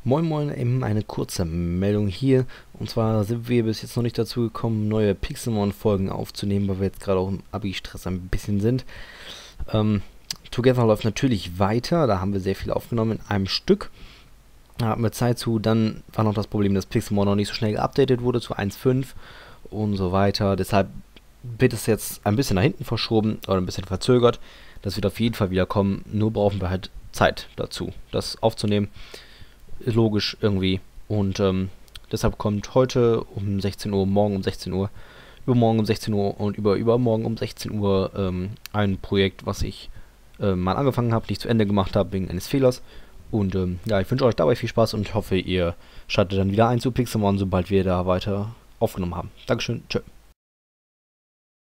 Moin Moin, eben eine kurze Meldung hier. Und zwar sind wir bis jetzt noch nicht dazu gekommen, neue Pixelmon-Folgen aufzunehmen, weil wir jetzt gerade auch im Abi-Stress ein bisschen sind. Together läuft natürlich weiter, da haben wir sehr viel aufgenommen in einem Stück. Da hatten wir Zeit zu, dann war noch das Problem, dass Pixelmon noch nicht so schnell geupdatet wurde zu 1.5 und so weiter. Deshalb wird es jetzt ein bisschen nach hinten verschoben oder ein bisschen verzögert. Das wird auf jeden Fall wieder kommen, nur brauchen wir halt Zeit dazu, das aufzunehmen. Logisch irgendwie. Und deshalb kommt heute um 16 Uhr, morgen um 16 Uhr, übermorgen um 16 Uhr und übermorgen um 16 Uhr ein Projekt, was ich mal angefangen habe, nicht zu Ende gemacht habe, wegen eines Fehlers. Und ja, ich wünsche euch dabei viel Spaß und hoffe, ihr schaltet dann wieder ein zu Pixelmon, sobald wir da weiter aufgenommen haben. Dankeschön, tschö.